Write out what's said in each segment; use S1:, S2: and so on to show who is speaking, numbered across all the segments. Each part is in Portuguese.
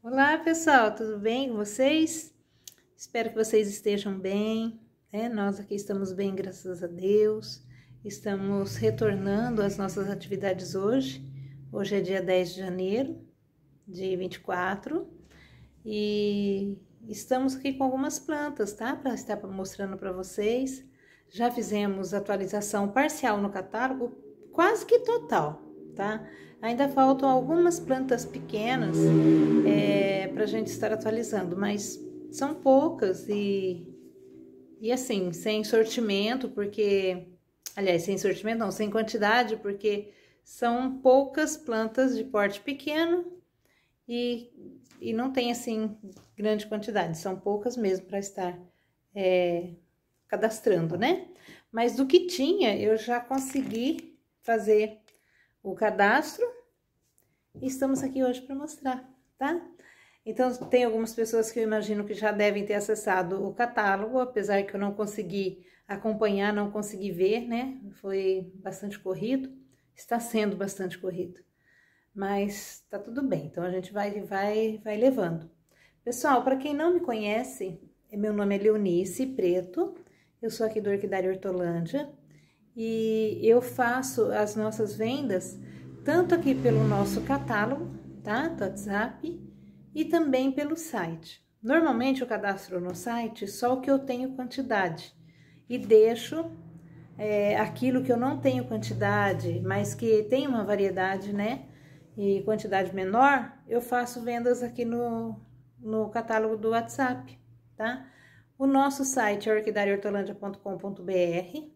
S1: Olá pessoal, tudo bem com vocês? Espero que vocês estejam bem, né? Nós aqui estamos bem, graças a Deus. Estamos retornando às nossas atividades hoje. Hoje é dia 10 de janeiro de 24 e estamos aqui com algumas plantas, tá? Para estar mostrando para vocês. Já fizemos atualização parcial no catálogo, quase que total, tá? Ainda faltam algumas plantas pequenas para a gente estar atualizando, mas são poucas e assim, sem sortimento, porque... Aliás, sem sortimento não, sem quantidade, porque são poucas plantas de porte pequeno e não tem, assim, grande quantidade. São poucas mesmo para estar cadastrando, né? Mas do que tinha, eu já consegui fazer o cadastro e estamos aqui hoje para mostrar, tá? Então, tem algumas pessoas que eu imagino que já devem ter acessado o catálogo, apesar que eu não consegui acompanhar, não consegui ver, né? Foi bastante corrido, está sendo bastante corrido, mas tá tudo bem, então a gente vai levando. Pessoal, para quem não me conhece, meu nome é Leonice Preto, eu sou aqui do Orquidária Hortolândia e eu faço as nossas vendas tanto aqui pelo nosso catálogo, tá? Do WhatsApp e também pelo site. Normalmente eu cadastro no site só o que eu tenho quantidade e deixo aquilo que eu não tenho quantidade, mas que tem uma variedade, né? E quantidade menor, eu faço vendas aqui no catálogo do WhatsApp, tá? O nosso site é orquidariahortolândia.com.br.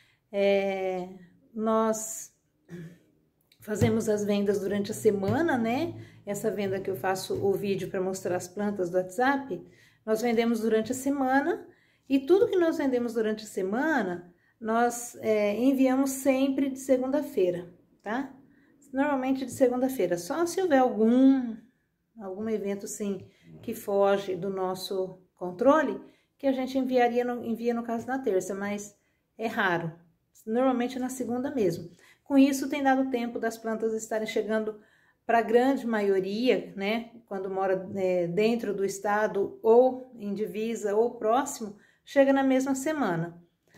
S1: Nós fazemos as vendas durante a semana, né? Essa venda que eu faço o vídeo para mostrar as plantas do WhatsApp, nós vendemos durante a semana e tudo que nós vendemos durante a semana, nós enviamos sempre de segunda-feira, tá? Normalmente de segunda-feira, só se houver algum evento, assim, que foge do nosso controle, que a gente envia no caso na terça, mas é raro. Normalmente é na segunda mesmo. Com isso, tem dado tempo das plantas estarem chegando para a grande maioria, né? Quando mora dentro do estado, ou em divisa, ou próximo, chega na mesma semana.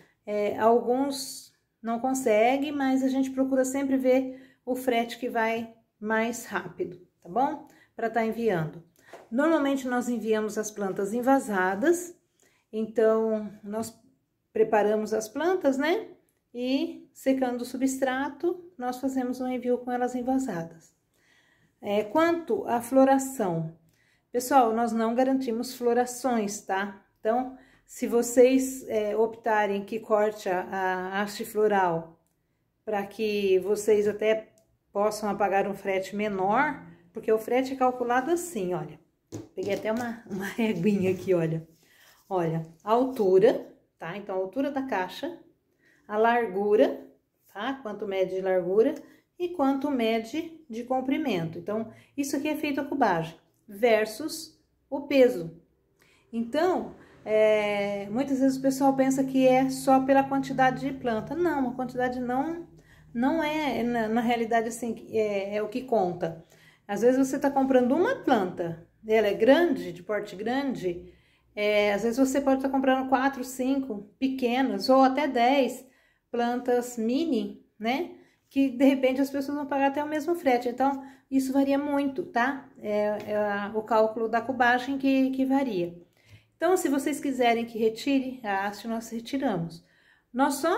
S1: Alguns não conseguem, mas a gente procura sempre ver o frete que vai mais rápido, tá bom? Para estar enviando. Normalmente, nós enviamos as plantas envasadas, então, nós preparamos as plantas, né? E secando o substrato, nós fazemos um envio com elas envasadas. Quanto à floração, pessoal, nós não garantimos florações, tá? Então, se vocês optarem que corte a haste floral para que vocês até possam pagar um frete menor, porque o frete é calculado assim, olha. Peguei até uma reguinha aqui, olha. Olha, a altura, tá? Então, a altura da caixa, a largura, tá? Quanto mede de largura e quanto mede de comprimento. Então, isso aqui é feito a cubagem versus o peso. Então, muitas vezes o pessoal pensa que é só pela quantidade de planta. Não, a quantidade não é, na realidade, assim, é o que conta. Às vezes você tá comprando uma planta, ela é grande, de porte grande, às vezes você pode estar comprando 4, 5 pequenas ou até 10 plantas mini, né? Que de repente as pessoas vão pagar até o mesmo frete. Então, isso varia muito, tá? O cálculo da cubagem que varia. Então, se vocês quiserem que retire a haste, nós retiramos. Nós só,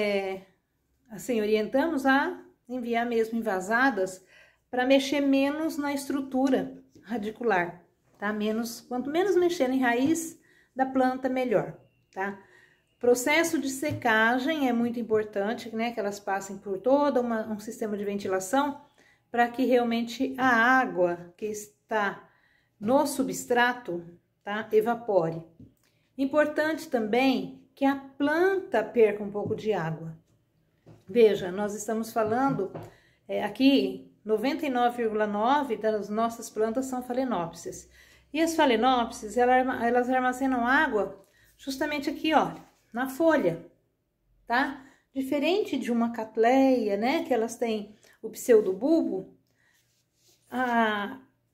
S1: assim, orientamos a enviar mesmo envasadas para mexer menos na estrutura radicular, tá? Quanto menos mexer em raiz da planta, melhor, tá? Processo de secagem é muito importante, né? Que elas passem por todo um sistema de ventilação para que realmente a água que está no substrato, tá? Evapore. Importante também que a planta perca um pouco de água. Veja, nós estamos falando aqui... 99,9% das nossas plantas são phalaenopsis. E as phalaenopsis, elas armazenam água justamente aqui, ó, na folha, tá? Diferente de uma catleia, né, que elas têm o pseudobulbo, a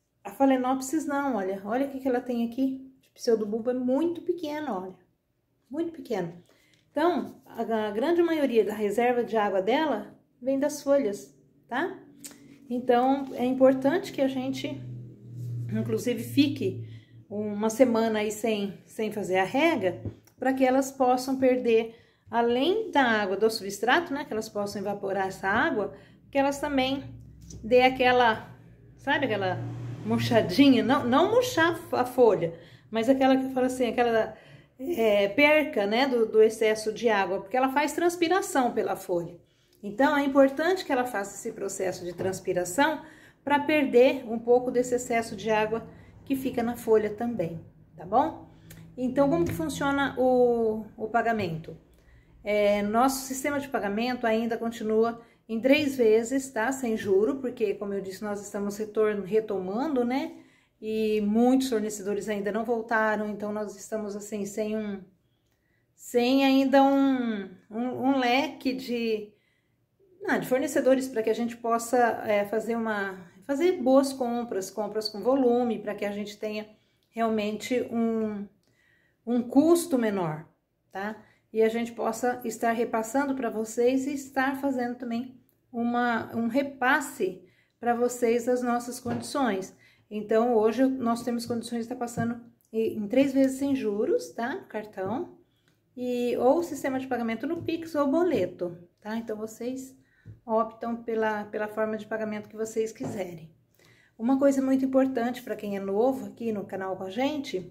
S1: Phalaenopsis não, olha. Olha o que ela tem aqui. O pseudobulbo é muito pequeno, olha. Muito pequeno. Então, a grande maioria da reserva de água dela vem das folhas, tá? Então, é importante que a gente, inclusive, fique uma semana aí sem fazer a rega, para que elas possam perder, além da água do substrato, né? Que elas possam evaporar essa água, que elas também dê aquela, sabe, aquela murchadinha, não murchar a folha, mas aquela que eu falo assim, aquela perca, né, do excesso de água, porque ela faz transpiração pela folha. Então, é importante que ela faça esse processo de transpiração para perder um pouco desse excesso de água que fica na folha também, tá bom? Então, como que funciona o pagamento? Nosso sistema de pagamento ainda continua em 3 vezes, tá? Sem juro, porque, como eu disse, nós estamos retomando, né? E muitos fornecedores ainda não voltaram, então nós estamos, assim, sem ainda um leque de fornecedores para que a gente possa fazer boas compras com volume, para que a gente tenha realmente um custo menor, tá? E a gente possa estar repassando para vocês e estar fazendo também um repasse para vocês das nossas condições. Então, hoje nós temos condições de estar passando em 3 vezes sem juros, tá? Cartão, ou sistema de pagamento no Pix ou boleto, tá? Então, vocês optam pela forma de pagamento que vocês quiserem. Uma coisa muito importante para quem é novo aqui no canal com a gente,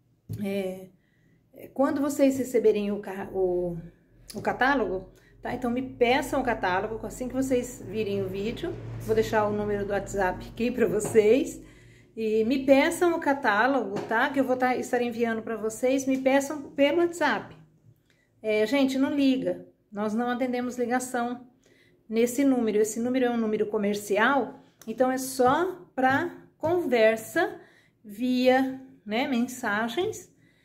S1: quando vocês receberem o catálogo, tá? Então, me peçam o catálogo assim que vocês virem o vídeo. Vou deixar o número do WhatsApp aqui para vocês. E me peçam o catálogo, tá? Que eu vou estar enviando para vocês. Me peçam pelo WhatsApp. Gente, não liga. Nós não atendemos ligação nesse número. Esse número é um número comercial, então é só para conversa via, né, mensagens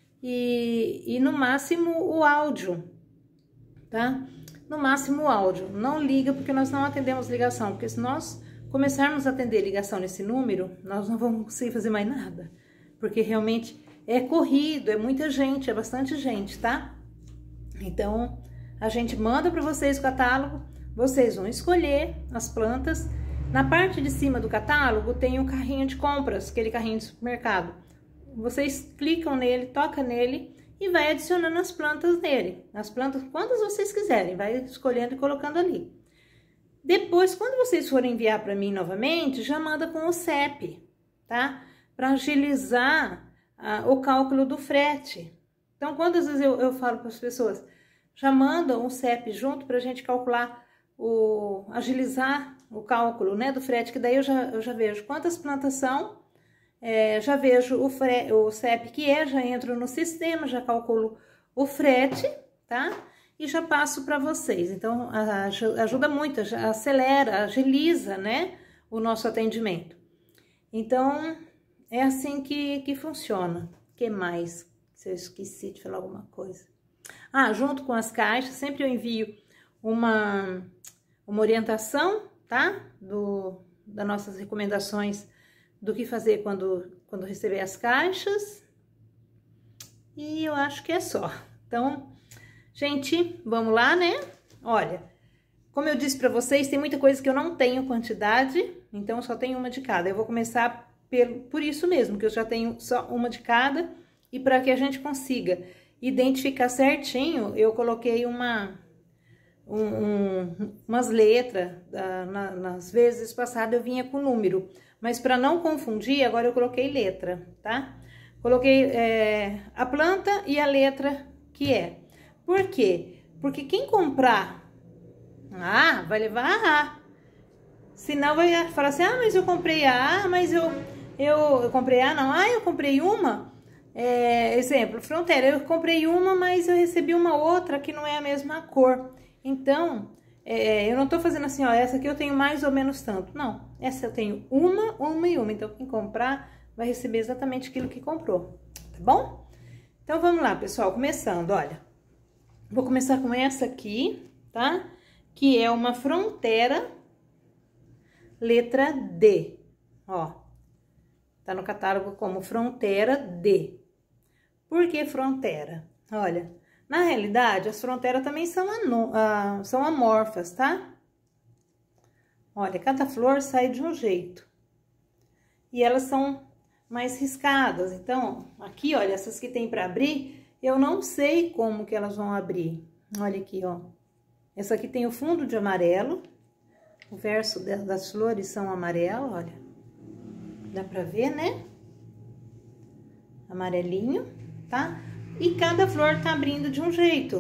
S1: e no máximo o áudio, tá? No máximo o áudio. Não liga, porque nós não atendemos ligação, porque se nós começarmos a atender ligação nesse número, nós não vamos conseguir fazer mais nada, porque realmente é corrido, é muita gente, é bastante gente, tá? Então, a gente manda para vocês o catálogo, vocês vão escolher as plantas. Na parte de cima do catálogo tem um carrinho de compras, aquele carrinho de supermercado. Vocês clicam nele, toca nele e vai adicionando as plantas nele. As plantas, quantas vocês quiserem, vai escolhendo e colocando ali. Depois, quando vocês forem enviar para mim novamente, já manda com o CEP, tá? Para agilizar o cálculo do frete. Então, quantas vezes eu falo para as pessoas, já mandam o CEP junto para a gente calcular, agilizar o cálculo, né, do frete, que daí eu já vejo quantas plantas são, já vejo o CEP que já entro no sistema, já calculo o frete, tá? E já passo para vocês. Então, ajuda muito, acelera, agiliza, né, o nosso atendimento. Então, é assim que funciona. O que mais? Se eu esqueci de falar alguma coisa. Junto com as caixas, sempre eu envio uma orientação, tá? Das nossas recomendações do que fazer quando receber as caixas. E eu acho que é só. Então, gente, vamos lá, né? Olha, como eu disse pra vocês, tem muita coisa que eu não tenho quantidade, então eu só tenho uma de cada. Eu vou começar por isso mesmo, que eu já tenho só uma de cada, e para que a gente consiga identificar certinho, eu coloquei umas letras, nas vezes passadas eu vinha com número, mas para não confundir, agora eu coloquei letra, tá? Coloquei a planta e a letra que é. Por quê? Porque quem comprar vai levar a A. Senão vai falar assim, mas eu comprei a A, mas eu comprei a A, não. Eu comprei uma, exemplo, fronteira, eu comprei uma, mas eu recebi uma outra que não é a mesma cor. Então, eu não tô fazendo assim, essa aqui eu tenho mais ou menos tanto. Não, essa eu tenho uma e uma. Então, quem comprar vai receber exatamente aquilo que comprou, tá bom? Então, vamos lá, pessoal, começando, olha. Vou começar com essa aqui, tá? Que é uma fronteira, letra D, ó. Tá no catálogo como Frontera D. Por que frontera? Olha, na realidade, as fronteiras também são amorfas, tá? Olha, cada flor sai de um jeito. E elas são mais riscadas. Então, aqui, olha, essas que tem para abrir, eu não sei como que elas vão abrir. Olha aqui, ó. Essa aqui tem o fundo de amarelo. O verso das flores são amarelo, olha. Dá pra ver, né? Amarelinho, tá? E cada flor tá abrindo de um jeito.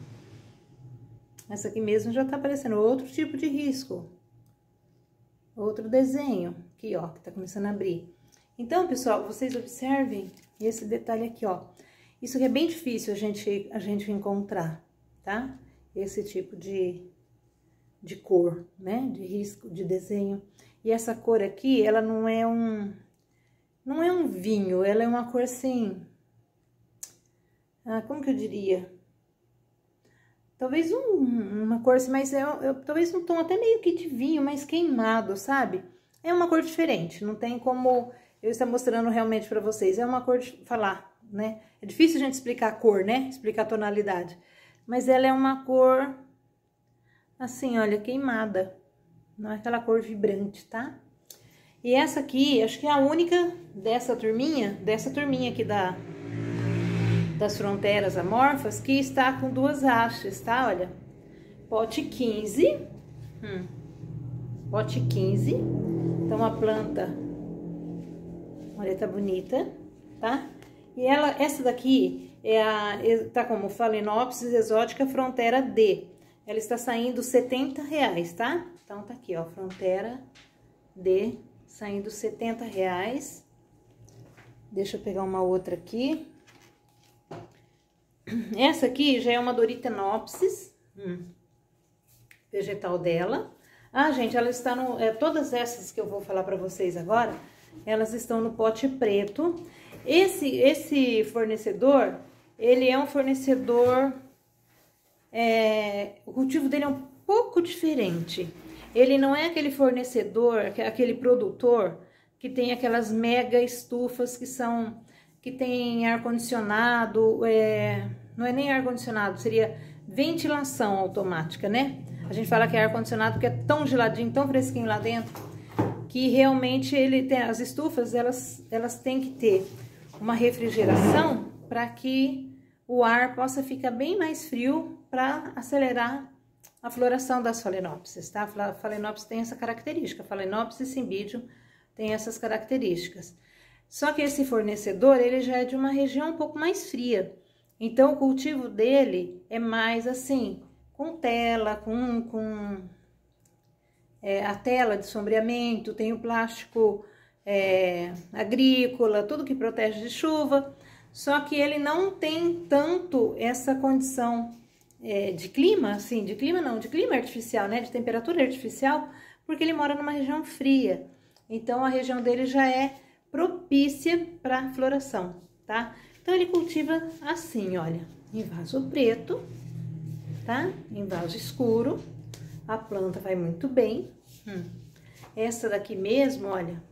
S1: Essa aqui mesmo já tá aparecendo outro tipo de risco. Outro desenho, aqui, ó, que tá começando a abrir. Então, pessoal, vocês observem esse detalhe aqui, ó. Isso aqui é bem difícil a gente encontrar, tá? Esse tipo de cor, né? De risco, de desenho. E essa cor aqui, ela não é um vinho, ela é uma cor assim... como que eu diria? Talvez uma cor assim, mas talvez um tom até meio que de vinho, mais queimado, sabe? É uma cor diferente, não tem como eu estar mostrando realmente pra vocês. É uma cor de falar, né? É difícil a gente explicar a cor, né? Explicar a tonalidade. Mas ela é uma cor, assim, olha, queimada. Não é aquela cor vibrante, tá? E essa aqui, acho que é a única dessa turminha aqui das fronteiras amorfas, que está com duas hastes, tá? Olha, pote 15, pote 15, então a planta, olha, tá bonita, tá? E essa daqui tá como Phalaenopsis exótica Frontera D, ela está saindo R$70, tá? Então tá aqui, ó, Frontera D, saindo R$70. Deixa eu pegar uma outra aqui. Essa aqui já é uma Doryctenopsis, vegetal dela. Ah, gente, ela está todas essas que eu vou falar para vocês agora, elas estão no pote preto. Esse fornecedor, ele é um fornecedor, o cultivo dele é um pouco diferente. Ele não é aquele fornecedor, aquele produtor que tem aquelas mega estufas que tem ar-condicionado, não é nem ar-condicionado, seria ventilação automática, né? A gente fala que é ar-condicionado porque é tão geladinho, tão fresquinho lá dentro, que realmente as estufas, elas têm que ter uma refrigeração para que o ar possa ficar bem mais frio para acelerar a floração das Phalaenopsis, tá? A Phalaenopsis tem essa característica, a Phalaenopsis cymbidium tem essas características. Só que esse fornecedor, ele já é de uma região um pouco mais fria. Então, o cultivo dele é mais assim, com tela, a tela de sombreamento, tem o plástico agrícola, tudo que protege de chuva. Só que ele não tem tanto essa condição de clima, assim, de clima artificial, né? De temperatura artificial, porque ele mora numa região fria. Então, a região dele já é propícia para floração, tá? Então, ele cultiva assim, olha, em vaso preto, tá? Em vaso escuro, a planta vai muito bem. Essa daqui mesmo, olha,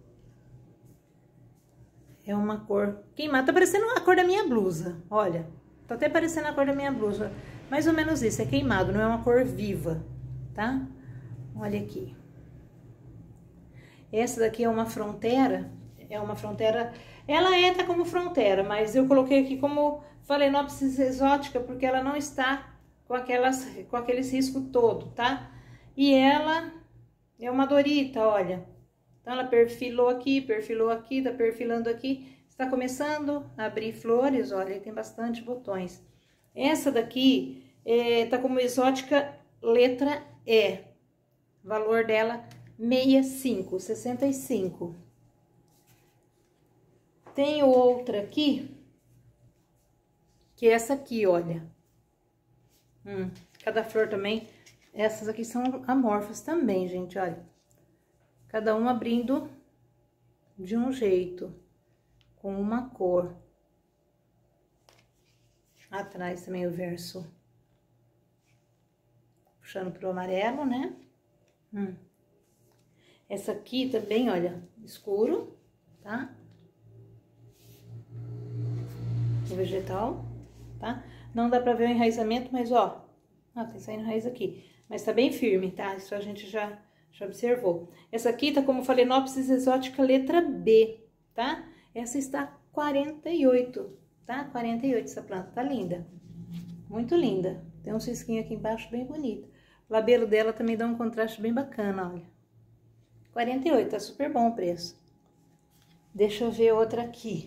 S1: é uma cor queimada, tá parecendo a cor da minha blusa, olha, tá até parecendo a cor da minha blusa, mais ou menos isso, é queimado, não é uma cor viva, tá? Olha aqui. Essa daqui é uma frontera, ela tá como frontera, mas eu coloquei aqui como Phalaenopsis exótica, porque ela não está com aqueles riscos todo, tá? E ela é uma dorita, olha. Então, ela perfilou aqui, tá perfilando aqui, está começando a abrir flores, olha, tem bastante botões. Essa daqui tá como exótica letra E, valor dela 65. Tem outra aqui, que é essa aqui, olha. Cada flor também, essas aqui são amorfas também, gente, olha. Cada uma abrindo de um jeito, com uma cor. Atrás também o verso, puxando pro amarelo, né? Essa aqui também, olha, escuro, tá? O vegetal, tá? Não dá pra ver o enraizamento, mas ó, tem saindo raiz aqui. Mas tá bem firme, tá? Isso a gente já observou. Essa aqui tá como Phalaenopsis exótica letra B, tá? Essa está 48, tá? 48 essa planta, tá linda. Muito linda. Tem um cisquinho aqui embaixo bem bonito. O labelo dela também dá um contraste bem bacana, olha. 48, tá super bom o preço. Deixa eu ver outra aqui.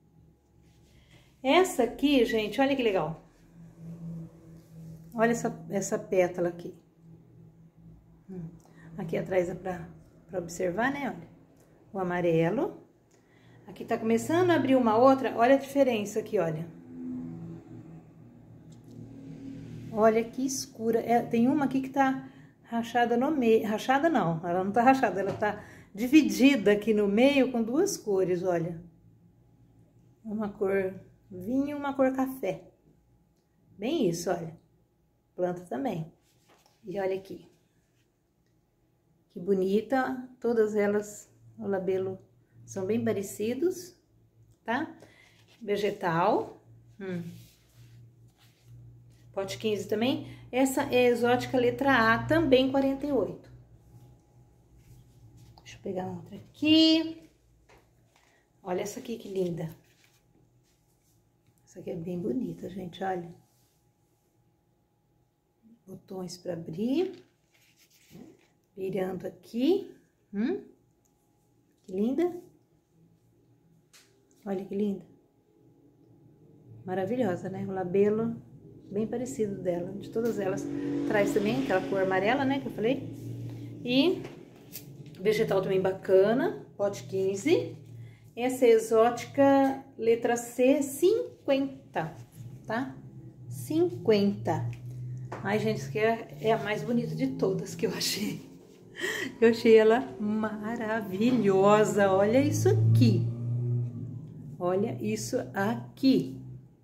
S1: Essa aqui, gente, olha que legal. Olha essa pétala aqui. Aqui atrás é pra observar, né, olha. O amarelo. Aqui tá começando a abrir uma outra, olha a diferença aqui, olha. Olha que escura. Tem uma aqui que tá rachada no meio. Rachada não, ela não tá rachada, ela tá dividida aqui no meio com duas cores, olha. Uma cor vinho e uma cor café. Bem isso, olha. Planta também. E olha aqui. Que bonita. Todas elas, o labelo são bem parecidos, tá? Vegetal. Pote 15 também. Essa é a exótica letra A, também 48. Deixa eu pegar outra aqui. Olha essa aqui que linda. Essa aqui é bem bonita, gente, olha. Botões para abrir. Virando aqui. Que linda. Olha que linda. Maravilhosa, né? O labelo bem parecido dela, de todas elas. Traz também aquela cor amarela, né, que eu falei. E vegetal também bacana, pote 15. Essa é exótica letra C, 50, tá? 50. Ai, gente, isso aqui é a mais bonita de todas que eu achei. Eu achei ela maravilhosa. Olha isso aqui. Olha isso aqui.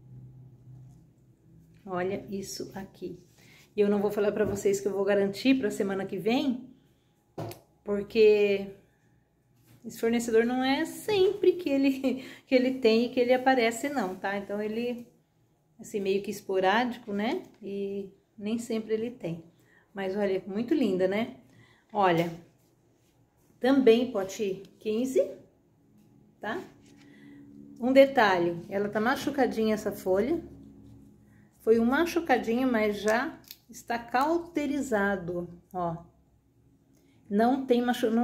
S1: Olha isso aqui. E eu não vou falar pra vocês que eu vou garantir pra semana que vem, porque esse fornecedor não é sempre que ele tem e que ele aparece, não, tá? Então, ele, assim, meio que esporádico, né? E nem sempre ele tem. Mas, olha, muito linda, né? Olha, também pote 15, tá? Um detalhe, ela tá machucadinha essa folha. Foi um machucadinho, mas já está cauterizado, ó. Não tem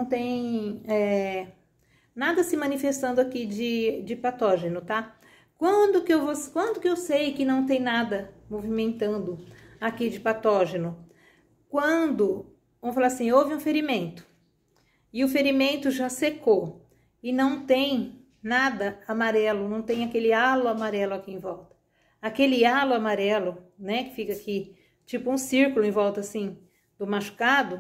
S1: nada se manifestando aqui de patógeno, tá? Quando que eu sei que não tem nada movimentando aqui de patógeno? Quando, vamos falar assim, houve um ferimento e o ferimento já secou e não tem nada amarelo, não tem aquele halo amarelo aqui em volta. Aquele halo amarelo, né, que fica aqui, tipo um círculo em volta, assim, do machucado,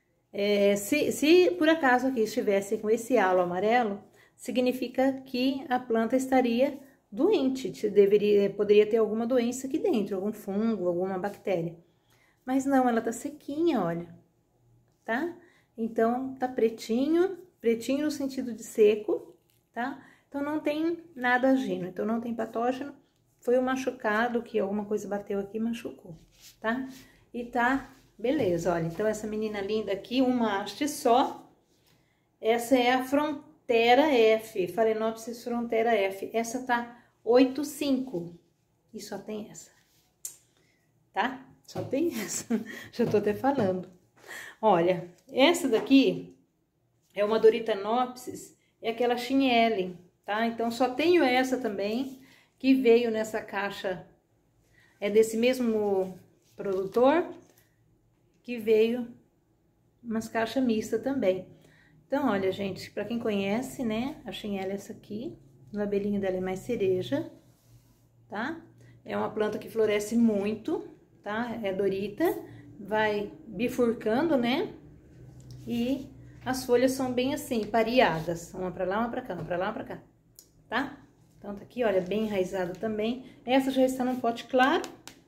S1: se por acaso aqui estivesse com esse halo amarelo, significa que a planta estaria doente, poderia ter alguma doença aqui dentro, algum fungo, alguma bactéria. Mas não, ela tá sequinha, olha, tá? Então, tá pretinho no sentido de seco, tá? Então, não tem nada agindo, então não tem patógeno. Foi um machucado, que alguma coisa bateu aqui e machucou, tá? E tá, beleza, olha. Então, essa menina linda aqui, uma haste só. Essa é a Frontera F, Phalaenopsis Frontera F. Essa tá 8,5. E só tem essa, tá? Só tem essa. Já tô até falando. Olha, essa daqui é uma Dorythanopsis, é aquela Chinelle, tá? Então, só tenho essa também, que veio nessa caixa, é desse mesmo produtor, que veio umas caixas mistas também. Então, olha, gente, pra quem conhece, né, a Chinelle é essa aqui, o labelinho dela é mais cereja, tá? É uma planta que floresce muito, tá? É dorita, vai bifurcando, né? E as folhas são bem assim, pareadas, uma pra lá, uma pra cá, uma pra lá, uma pra cá, tá? Então, tá aqui, olha, bem enraizada também. Essa já está num pote claro.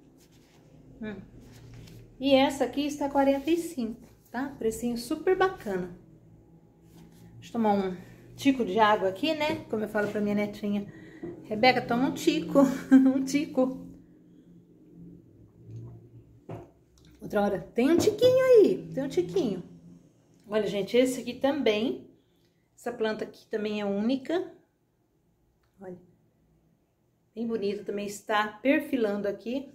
S1: E essa aqui está 45, tá? Precinho super bacana. Deixa eu tomar tico de água aqui, né? Como eu falo pra minha netinha. Rebeca, toma um tico, um tico. Outra hora, tem um tiquinho aí, tem um tiquinho. Olha, gente, esse aqui também, essa planta aqui também é única. Olha, bem bonita, também está perfilando aqui.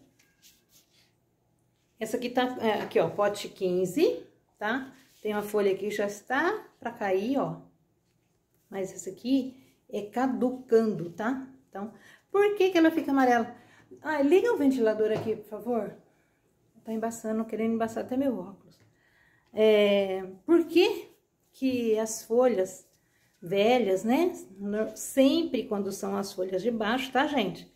S1: Essa aqui tá, aqui ó, pote 15, tá? Tem uma folha aqui que já está pra cair, ó. Mas essa aqui é caducando, tá? Então, por que que ela fica amarela? Ah, liga o ventilador aqui, por favor. Tá embaçando, querendo embaçar até meu óculos. Por que que as folhas velhas, né? Sempre quando são as folhas de baixo, tá, gente?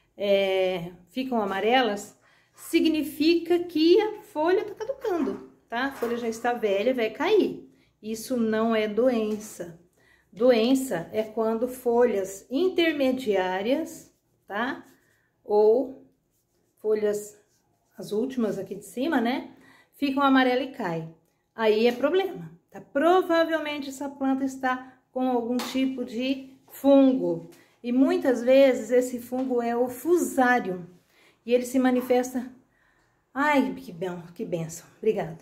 S1: Ficam amarelas, significa que a folha tá caducando, tá? A folha já está velha, vai cair. Isso não é doença. Doença é quando folhas intermediárias, tá? Ou folhas, as últimas aqui de cima, né? Ficam amarela e caem. Aí é problema, tá? Provavelmente essa planta está com algum tipo de fungo. E muitas vezes esse fungo é o fusário. E ele se manifesta... Ai, que benção. Obrigada.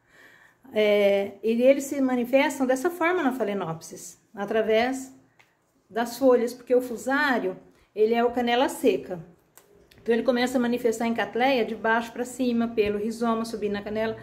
S1: E eles se manifestam dessa forma na Phalaenopsis, através das folhas, porque o fusário, ele é o canela seca. Então, ele começa a manifestar em catleia de baixo para cima, pelo rizoma, subir na canela,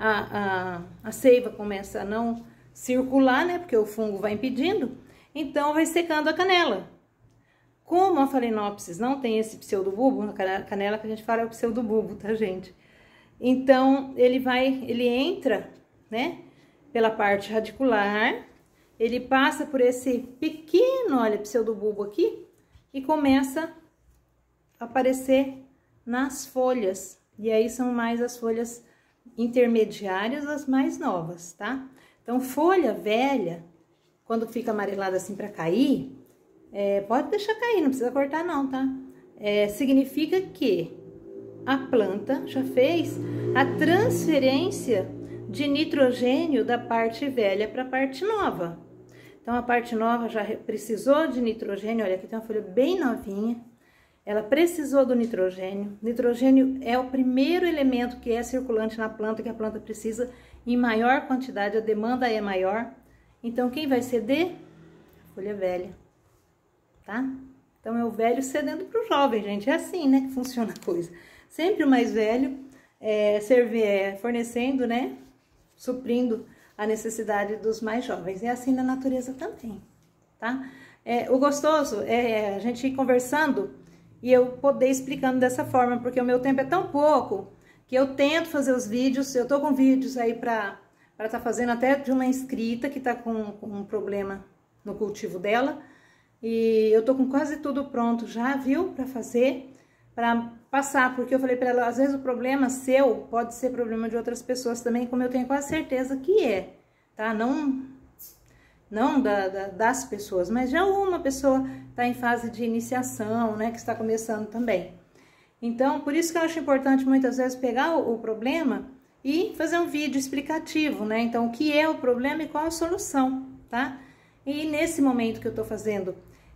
S1: a seiva começa a não circular, né, porque o fungo vai impedindo, então vai secando a canela. Como a Phalaenopsis não tem esse pseudobulbo, na canela que a gente fala é o pseudobulbo, tá, gente? Então, ele entra, né, pela parte radicular, ele passa por esse pequeno, olha, pseudobulbo aqui, e começa a aparecer nas folhas. E aí são mais as folhas intermediárias, as mais novas, tá? Então, folha velha, quando fica amarelada assim pra cair, pode deixar cair, não precisa cortar não, tá? Significa que a planta já fez a transferência de nitrogênio da parte velha para a parte nova. Então, a parte nova já precisou de nitrogênio, olha, aqui tem uma folha bem novinha, ela precisou do nitrogênio. Nitrogênio é o primeiro elemento que é circulante na planta, que a planta precisa em maior quantidade, a demanda é maior. Então, quem vai ceder? A folha velha, tá? Então, é o velho cedendo para o jovem, gente. É assim, né, que funciona a coisa. Sempre o mais velho fornecendo, né, suprindo a necessidade dos mais jovens. É assim na natureza também, tá? O gostoso é a gente ir conversando e eu poder explicando dessa forma, porque o meu tempo é tão pouco que eu tento fazer os vídeos. Eu tô com vídeos aí para tá fazendo até de uma inscrita que tá com um problema no cultivo dela. E eu tô com quase tudo pronto já, viu? Para fazer, para passar, porque eu falei para ela, às vezes o problema seu pode ser problema de outras pessoas também, como eu tenho quase certeza que é, tá? Não das pessoas, mas já uma pessoa está em fase de iniciação, né, que está começando também. Então, por isso que eu acho importante muitas vezes pegar o problema e fazer um vídeo explicativo, né? Então, o que é o problema e qual a solução, tá? E nesse momento que eu tô fazendo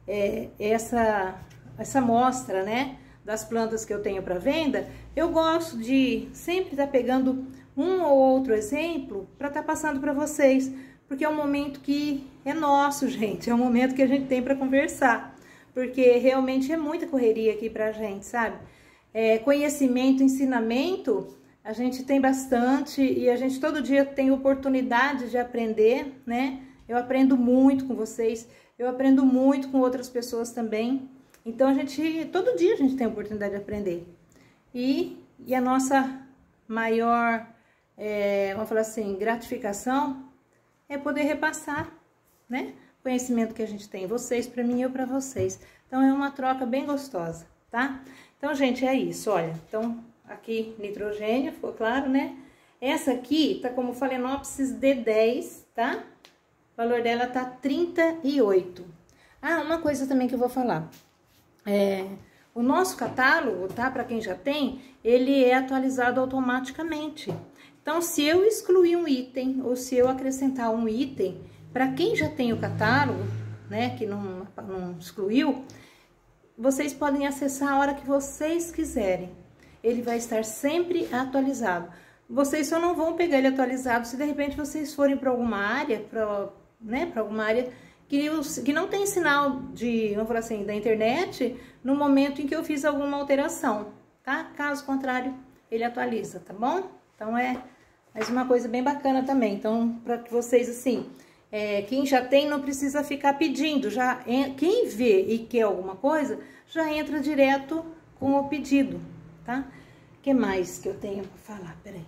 S1: essa mostra, né, das plantas que eu tenho para venda, eu gosto de sempre estar pegando um ou outro exemplo para estar passando para vocês, porque é um momento que é nosso, gente, é um momento que a gente tem para conversar, porque realmente é muita correria aqui pra gente, sabe? Conhecimento, ensinamento, a gente tem bastante e a gente todo dia tem oportunidade de aprender, né? Eu aprendo muito com vocês, eu aprendo muito com outras pessoas também. Então, todo dia a gente tem a oportunidade de aprender. E a nossa maior, vamos falar assim, gratificação é poder repassar, né? O conhecimento que a gente tem, vocês para mim e eu para vocês. Então, é uma troca bem gostosa, tá? Então, gente, é isso, olha. Então, aqui nitrogênio, ficou claro, né? Essa aqui tá como Phalaenopsis D10, tá? O valor dela tá 38. Ah, uma coisa também que eu vou falar. O nosso catálogo, tá? Para quem já tem, ele é atualizado automaticamente. Então, se eu excluir um item ou se eu acrescentar um item, para quem já tem o catálogo, né, que não excluiu, vocês podem acessar a hora que vocês quiserem. Ele vai estar sempre atualizado. Vocês só não vão pegar ele atualizado se de repente vocês forem para alguma área, para alguma área que não tem sinal vamos falar assim, da internet no momento em que eu fiz alguma alteração, tá? Caso contrário, ele atualiza, tá bom? Então é mais uma coisa bem bacana também. Então, para que vocês, assim, quem já tem não precisa ficar pedindo, quem vê e quer alguma coisa, já entra direto com o pedido, tá? O que mais que eu tenho para falar? Peraí.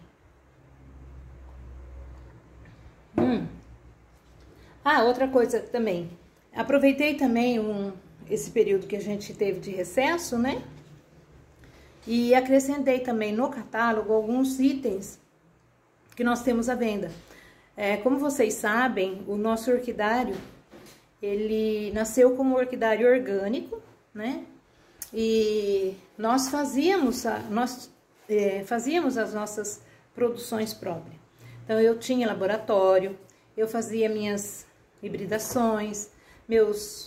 S1: Outra coisa também. Aproveitei também esse período que a gente teve de recesso, né? E acrescentei também no catálogo alguns itens que nós temos à venda. Como vocês sabem, o nosso orquidário, ele nasceu como orquidário orgânico, né? E nós fazíamos as nossas produções próprias. Então, eu tinha laboratório, eu fazia minhas hibridações, meus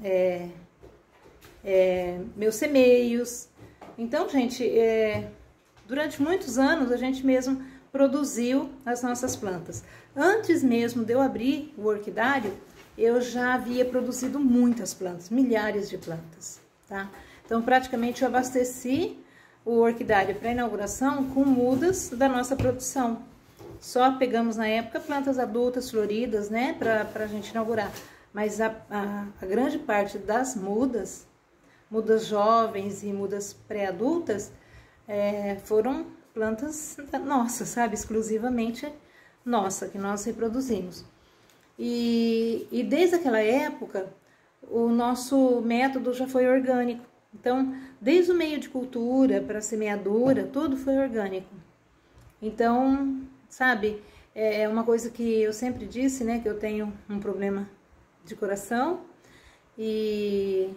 S1: semeios. Então, gente, durante muitos anos a gente mesmo produziu as nossas plantas. Antes mesmo de eu abrir o orquidário, eu já havia produzido muitas plantas, milhares de plantas, tá? Então, praticamente eu abasteci o orquidário para inauguração com mudas da nossa produção. Só pegamos na época plantas adultas, floridas, né, pra gente inaugurar. Mas a grande parte das mudas jovens e mudas pré-adultas, foram plantas nossas, sabe? Exclusivamente nossa, que nós reproduzimos. E desde aquela época, o nosso método já foi orgânico. Então, desde o meio de cultura para a semeadura, tudo foi orgânico. Então, sabe, é uma coisa que eu sempre disse, né, que eu tenho um problema de coração e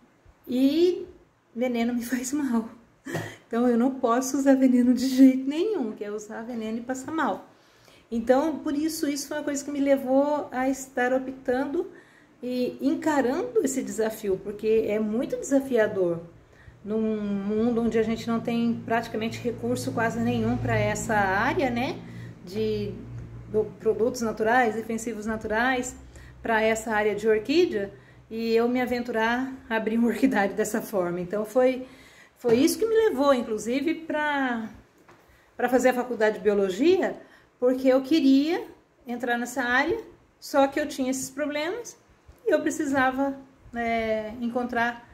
S1: veneno me faz mal. Então, eu não posso usar veneno de jeito nenhum, que é usar veneno e passar mal. Então, por isso foi uma coisa que me levou a estar optando e encarando esse desafio, porque é muito desafiador num mundo onde a gente não tem praticamente recurso quase nenhum para essa área, né, de produtos naturais, defensivos naturais, para essa área de orquídea, e eu me aventurar a abrir um orquidário dessa forma. Então, foi isso que me levou, inclusive, para fazer a faculdade de biologia, porque eu queria entrar nessa área, só que eu tinha esses problemas e eu precisava encontrar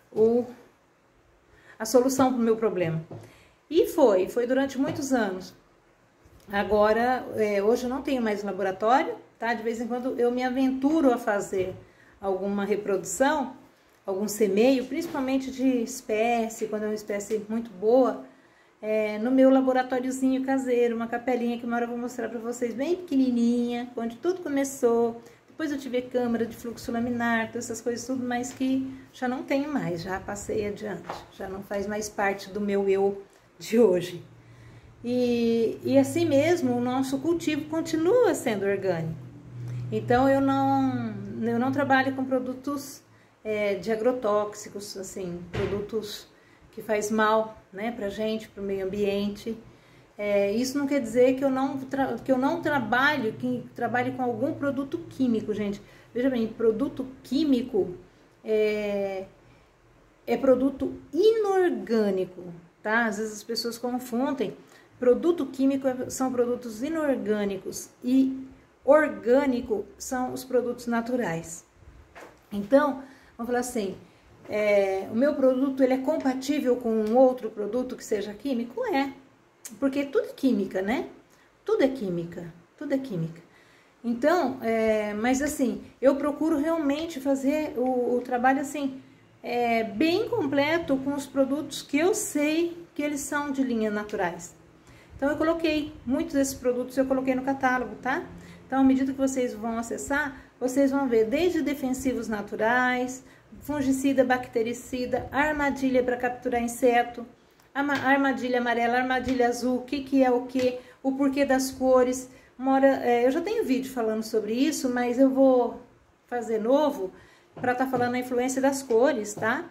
S1: a solução para o meu problema. E foi durante muitos anos. Agora, hoje eu não tenho mais laboratório, tá? De vez em quando eu me aventuro a fazer alguma reprodução, algum semeio, principalmente de espécie, quando é uma espécie muito boa, no meu laboratóriozinho caseiro, uma capelinha que uma hora eu vou mostrar para vocês, bem pequenininha, onde tudo começou. Depois eu tive câmara de fluxo laminar, todas essas coisas tudo, mas que já não tenho mais, já passei adiante, já não faz mais parte do meu eu de hoje. E assim mesmo, o nosso cultivo continua sendo orgânico. Então, eu não trabalho com produtos de agrotóxicos, assim, produtos que faz mal, né, pra gente, pro meio ambiente. Isso não quer dizer que eu não trabalhe com algum produto químico, gente. Veja bem, produto químico é produto inorgânico, tá? Às vezes as pessoas confundem. Produto químico são produtos inorgânicos e orgânico são os produtos naturais. Então, vamos falar assim, o meu produto ele é compatível com um outro produto que seja químico? Porque tudo é química, né? Tudo é química, tudo é química. Então, mas assim, eu procuro realmente fazer o trabalho assim, bem completo com os produtos que eu sei que eles são de linha naturais. Então, eu coloquei muitos desses produtos, eu coloquei no catálogo, tá? Então, à medida que vocês vão acessar, vocês vão ver desde defensivos naturais, fungicida, bactericida, armadilha para capturar inseto, armadilha amarela, armadilha azul, o que é o que, o porquê das cores. Eu já tenho vídeo falando sobre isso, mas eu vou fazer novo, para estar falando a influência das cores, tá?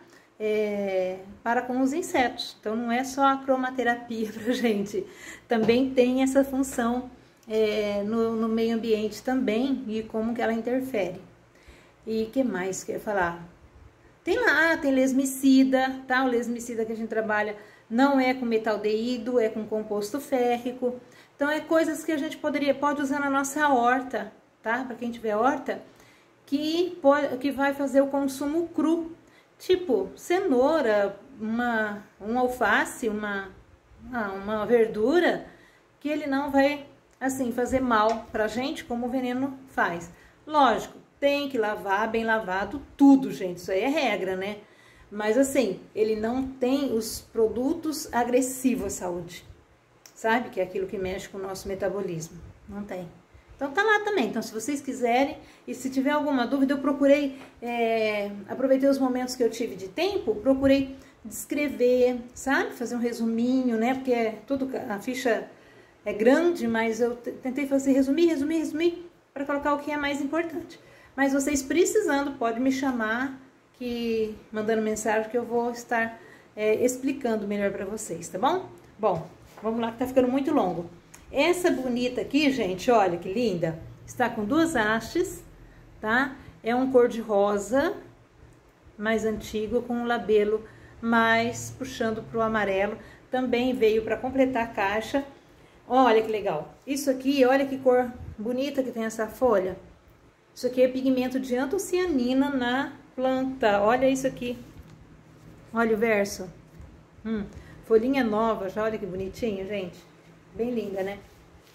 S1: Para com os insetos. Então, não é só a cromaterapia pra gente. Também tem essa função no meio ambiente também e como que ela interfere. E que mais que eu ia falar? Tem lá, tem lesmicida, tá? O lesmicida que a gente trabalha não é com metaldeído, é com composto férrico. Então, é coisas que a gente pode usar na nossa horta, tá? Para quem tiver horta, que vai fazer o consumo cru. Tipo, cenoura, um alface, uma verdura, que ele não vai, assim, fazer mal pra gente como o veneno faz. Lógico, tem que lavar, bem lavado, tudo, gente, isso aí é regra, né? Mas, assim, ele não tem os produtos agressivos à saúde, sabe? Que é aquilo que mexe com o nosso metabolismo. Não tem. Então, tá lá também. Então, se vocês quiserem, e se tiver alguma dúvida, eu procurei, aproveitei os momentos que eu tive de tempo, procurei descrever, sabe? Fazer um resuminho, né? Porque a ficha é grande, mas eu tentei fazer resumir, para colocar o que é mais importante. Mas vocês precisando, pode me chamar, mandando mensagem, que eu vou estar explicando melhor para vocês, tá bom? Bom, vamos lá que tá ficando muito longo. Essa bonita aqui, gente, olha que linda. Está com 2 hastes, tá? É um cor de rosa, mais antigo, com um labelo mais puxando pro amarelo. Também veio para completar a caixa. Olha que legal. Isso aqui, olha que cor bonita que tem essa folha. Isso aqui é pigmento de antocianina na planta. Olha isso aqui. Olha o verso. Folhinha nova, já olha que bonitinho, gente. Bem linda, né?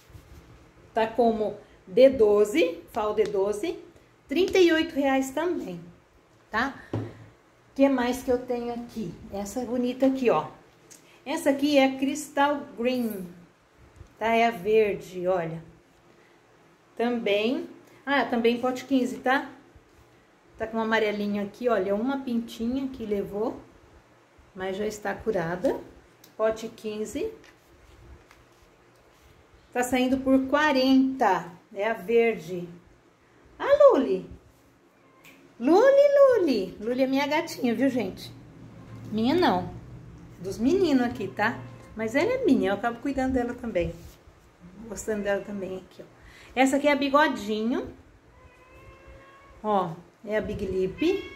S1: Tá como D12, FAO D12, R$38 também, tá? O que mais que eu tenho aqui? Essa bonita aqui, ó. Essa aqui é Crystal Green, tá? É a verde, olha. Também, também pote 15, tá? Tá com um amarelinho aqui, olha, uma pintinha que levou, mas já está curada. Pote 15. Tá saindo por 40. É a verde. Luli. Luli é minha gatinha, viu, gente? Minha não. Dos meninos aqui, tá? Mas ela é minha, eu acabo cuidando dela também. Gostando dela também aqui, ó. Essa aqui é a bigodinho. Ó, é a Big Lip.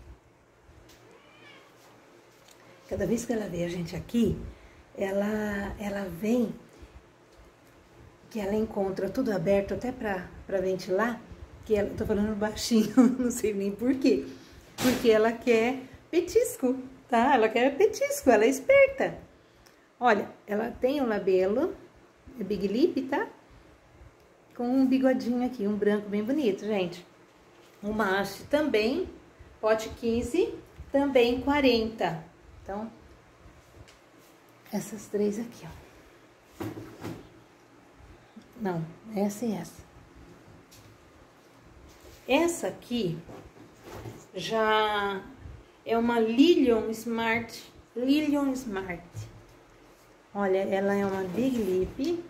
S1: Cada vez que ela vê a gente aqui, ela vem, que ela encontra tudo aberto até pra ventilar, que ela, tô falando baixinho, não sei nem por quê. Porque ela quer petisco, tá? Ela quer petisco, ela é esperta. Olha, ela tem um labelo, é Big Lip, tá? Com um bigodinho aqui, um branco bem bonito, gente. Uma haste também, pote 15, também 40. Então, essas 3 aqui, ó. Não, essa e essa. Essa aqui já é uma Lilium Smart. Olha, ela é uma Big Lip.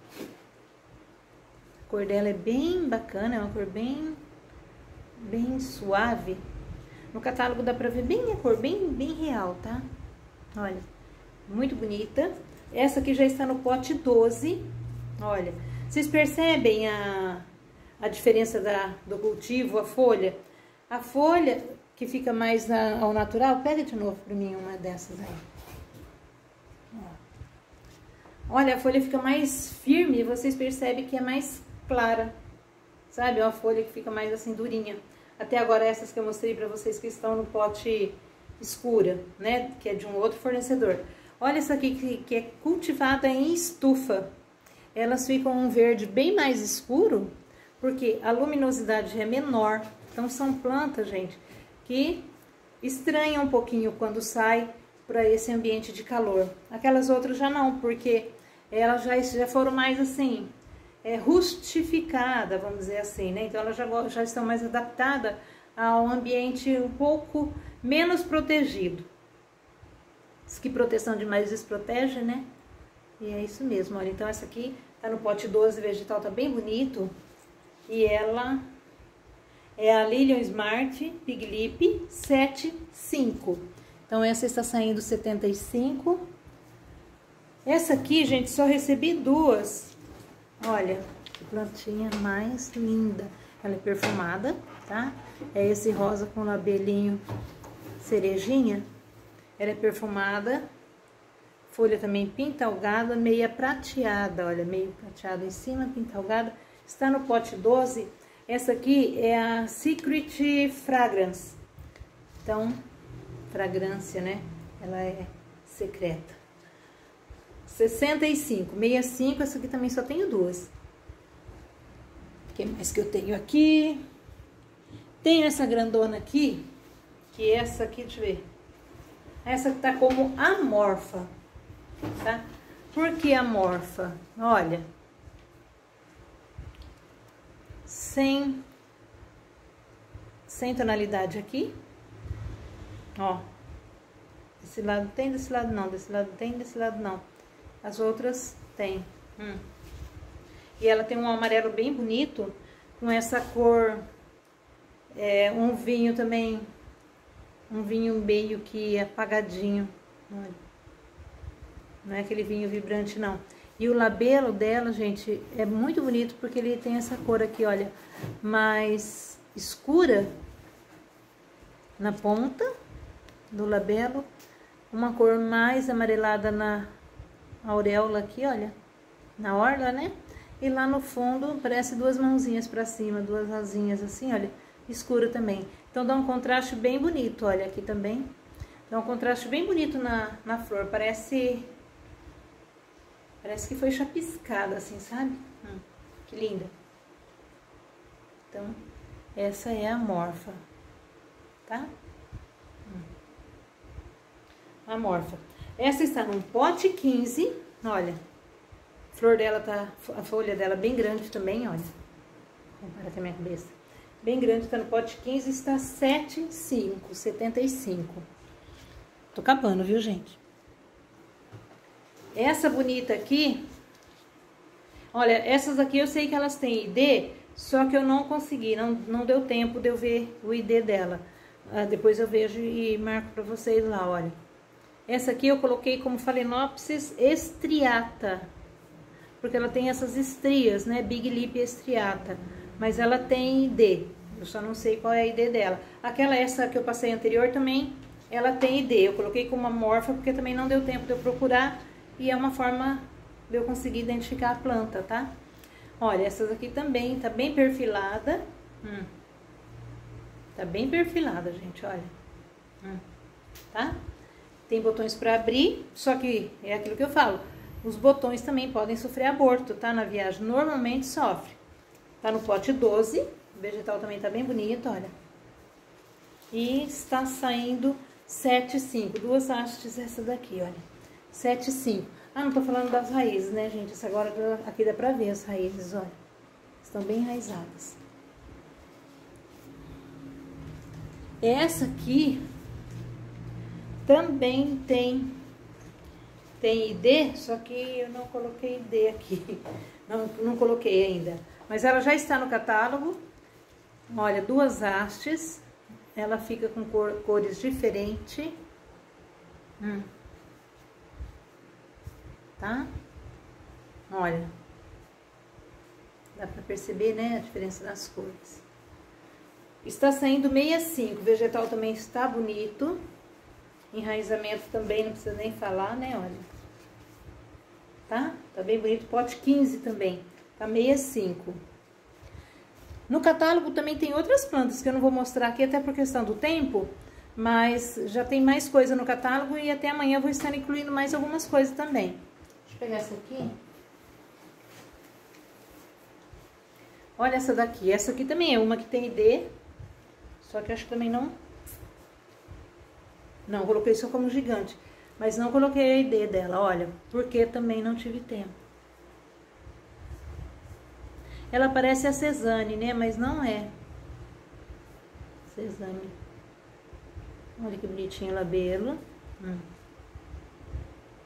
S1: A cor dela é bem bacana, é uma cor bem suave. No catálogo dá pra ver bem a cor, bem real, tá? Olha, muito bonita. Essa aqui já está no pote 12. Olha, vocês percebem a diferença do cultivo, a folha? A folha que fica mais ao natural, pega de novo pra mim uma dessas aí. Olha, a folha fica mais firme e vocês percebem que é mais clara, sabe? É uma folha que fica mais assim durinha. Até agora essas que eu mostrei pra vocês que estão no pote escura, né? Que é de um outro fornecedor. Olha essa aqui que é cultivada em estufa. Elas ficam um verde bem mais escuro, porque a luminosidade é menor. Então são plantas, gente, que estranham um pouquinho quando sai para esse ambiente de calor. Aquelas outras já não, porque elas já foram mais assim, rustificadas, vamos dizer assim, né? Então elas já estão mais adaptadas ao ambiente um pouco menos protegido. Diz que proteção demais desprotege, né? E é isso mesmo, olha. Então essa aqui tá no pote 12, vegetal, tá bem bonito. E ela É a Lilium Smart Big Lip 75. Então, essa está saindo 75. Essa aqui, gente, só recebi duas. Olha, que plantinha mais linda. Ela é perfumada, tá? É esse rosa com labelinho cerejinha. Ela é perfumada. Folha também pintalgada, meia prateada. Olha, meio prateado em cima, pintalgada. Está no pote 12. Essa aqui é a Secret Fragrance. Então, fragrância, né? Ela é secreta. 65, 65, essa aqui também só tenho duas. O que mais que eu tenho aqui? Tenho essa grandona aqui, que essa aqui, deixa eu ver. Essa que tá como amorfa, tá? Por que amorfa? Olha, sem tonalidade aqui, ó. Desse lado tem, desse lado não, desse lado tem, desse lado não. As outras tem. E ela tem um amarelo bem bonito, com essa cor, um vinho também, um vinho meio que apagadinho. Olha. Não é aquele vinho vibrante, não. E o labelo dela, gente, é muito bonito, porque ele tem essa cor aqui, olha, mais escura na ponta do labelo, uma cor mais amarelada na auréola aqui, olha, na orla, né? E lá no fundo parece duas mãozinhas pra cima, duas asinhas assim, olha, escura também. Então dá um contraste bem bonito, olha, aqui também. Dá um contraste bem bonito na flor, parece que foi chapiscada assim, sabe? Que linda. Então, essa é a morfa, tá? A morfa. Essa está num pote 15, olha. A flor dela tá, a folha dela bem grande também, olha. Compara com a minha cabeça. Bem grande, tá no pote 15, está 75. Tô acabando, viu, gente? Essa bonita aqui, olha, essas aqui eu sei que elas têm ID, só que eu não consegui, não deu tempo de eu ver o ID dela. Depois eu vejo e marco pra vocês lá, olha. Essa aqui eu coloquei como Phalaenopsis estriata, porque ela tem essas estrias, né? Big Lip estriata, mas ela tem ID, eu só não sei qual é a ID dela. Essa que eu passei anterior também, ela tem ID, eu coloquei como amorfa, porque também não deu tempo de eu procurar, e é uma forma de eu conseguir identificar a planta, tá? Olha, essas aqui também, tá bem perfilada. Tá bem perfilada, gente, olha. Tá? Tem botões pra abrir, só que é aquilo que eu falo. Os botões também podem sofrer aborto, tá? Na viagem, normalmente sofre. Tá no pote 12, o vegetal também tá bem bonito, olha. E está saindo 7,5, duas hastes essa daqui, olha. 7,5. Não tô falando das raízes, né, gente? Essa agora aqui dá pra ver as raízes, olha. Estão bem enraizadas. Essa aqui também tem ID, só que eu não coloquei ID aqui. Não coloquei ainda. Mas ela já está no catálogo. Olha, duas hastes. Ela fica com cores diferentes. Tá? Olha. Dá pra perceber, né, a diferença das cores. Está saindo 65. O vegetal também está bonito. Enraizamento também, não precisa nem falar, né, olha. Tá? Tá bem bonito. Pote 15 também. Tá 65. No catálogo também tem outras plantas que eu não vou mostrar aqui, até por questão do tempo. Mas já tem mais coisa no catálogo e até amanhã eu vou estar incluindo mais algumas coisas também. Deixa eu pegar essa aqui. Olha essa daqui. Essa aqui também é uma que tem ID. Só que eu acho que também não... Não, coloquei só como gigante. Mas não coloquei a ID dela, olha. Porque também não tive tempo. Ela parece a Cezanne, né? Mas não é. Cezanne. Olha que bonitinho o labelo.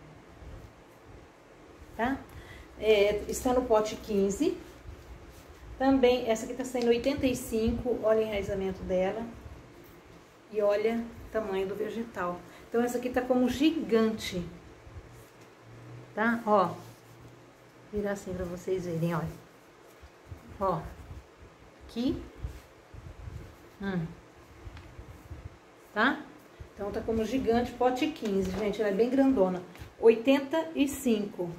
S1: Tá? Está no pote 15. Também, essa aqui tá saindo 85, olha o enraizamento dela. E olha o tamanho do vegetal. Então, essa aqui tá como gigante. Tá? Ó. Virar assim pra vocês verem, olha. Ó. Aqui. Tá? Então, tá como gigante, pote 15, gente. Ela é bem grandona. 85.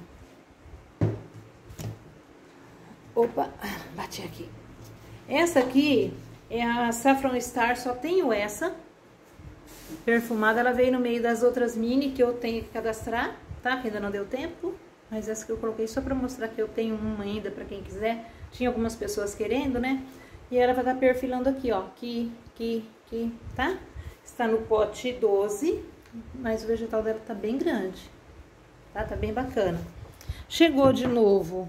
S1: Opa, bati aqui. Essa aqui é a Saffron Star, só tenho essa. Perfumada, ela veio no meio das outras mini que eu tenho que cadastrar, tá? Que ainda não deu tempo. Mas essa que eu coloquei só pra mostrar que eu tenho uma ainda pra quem quiser. Tinha algumas pessoas querendo, né? E ela vai estar perfilando aqui, ó. Aqui, tá? Está no pote 12, mas o vegetal dela tá bem grande, tá? Tá bem bacana. Chegou de novo